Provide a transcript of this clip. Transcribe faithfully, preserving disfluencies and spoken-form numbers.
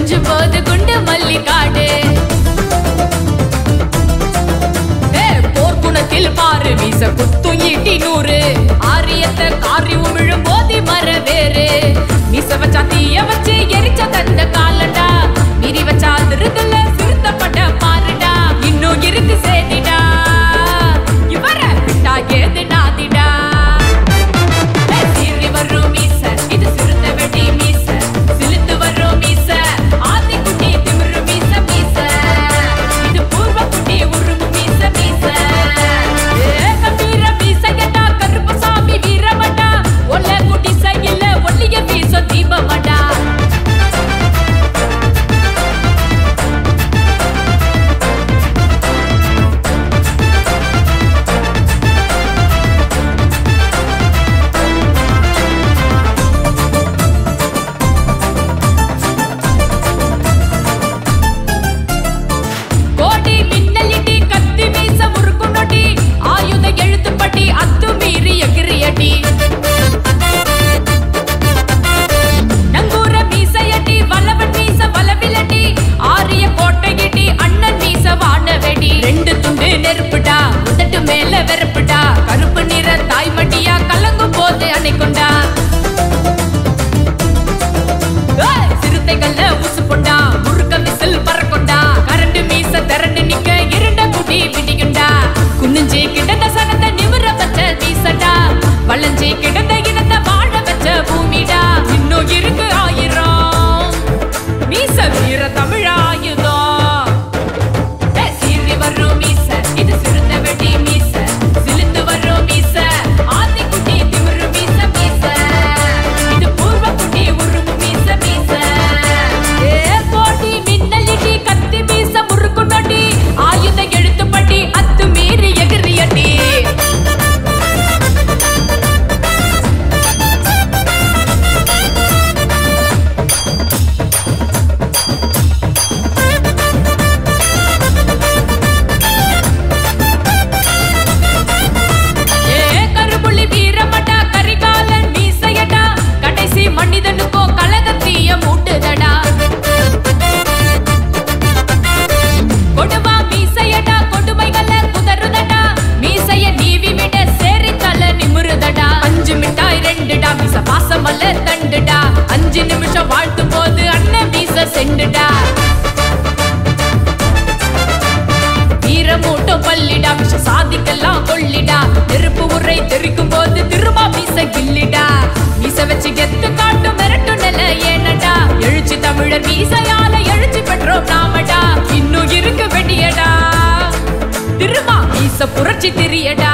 கொஞ்சம் போது குண்டு மல்லிகாடு போர்க்குணத்தில் பாரு வீச குத்தும் ஈட்டி நூறு ஆரியத்தை காரி உமிழும் போதி மர வேறு மீச வச்சா தீய வச்சு எரிச்ச தந்த காலடா மீறி வச்சா திருதுல சிறுத்தப்பட்ட பாருடா இன்னும் இருக்கு சேதிடா இவர விட்டா ஏது நாதிடா சீறி வரும் மீச இது சிறுத்த வெட்டி மீச சிலுத்து வரும் மீச ஆதி குட்டி திமிரு மீச மீச இது பூர்வ குட்டி உருமு மீச மீச கம்பீர மீச எட்டா கருப்பசாமி வீரமடா ஒல்ல குட்டி சையில ஒல்லிய மீச தீபமடா ரெண்டு துண்டு நெருப்புடா உதட்டு மேல வெறுப்புடா கருப்பு நிற தாய்மடியா கலங்கும் போது அணைக்கொண்டா சிறுத்தைகள்ல ஊசு பொண்டா முறுக்க விசில் பறக்கொண்டா கரண்டு மீச திரண்டு நிக்க இருண்ட குடி பிடிக்குண்டா குனிஞ்சு கிடந்த சனத்தை நிமிர வச்ச வீசடா வளைஞ்சு கிடந்த இனத்தை வாழ வச்ச பூமிடா இன்னும் இருக்கு ஆயிரம் மீச வீர தமிழ் ஆயுதம் வரும் மீச இது சிறுத்த வெட்டி மீச சிலுத்து வரும் மீச ஆதி குட்டி திமிரு மீச மீச இது பூர்வ குட்டி உருமு மீச மீச ஏ கோடி மின்னலிட்டி கத்தி மீச முறுக்கு நொடி ஆயுத எழுத்துப்பட்டி அத்து மீறி எகிரியட்டி மனிதனுக்கோ கலகத்தீய மூட்டுதடா கொடுவா மீசையடா கொடுமைகள குதறுதடா மீசைய நீவி விட சேரி தல நிமிருதடா அஞ்சு மிட்டாய் ரெண்டுடா மீச பாசமல்ல தண்டுடா அஞ்சு நிமிஷம் வாழ்த்தும் போது அண்ணன் மீச செண்டுடா வீரமூட்டம் பள்ளிடா விஷ சாதிக்கெல்லாம் கொள்ளிடா நெருப்பு உரை தெரிக்கும் போது திரும்ப மீச கில்லிடா மீச வச்சு கெத்து காட்டும் மிரட்டு நில ஏனடா எழுச்சி தமிழர் மீசையால எழுச்சி பெற்றோம் நாமடா இன்னும் இருக்கு வெடியடா திரும்ப மீச புரட்சி தெரியடா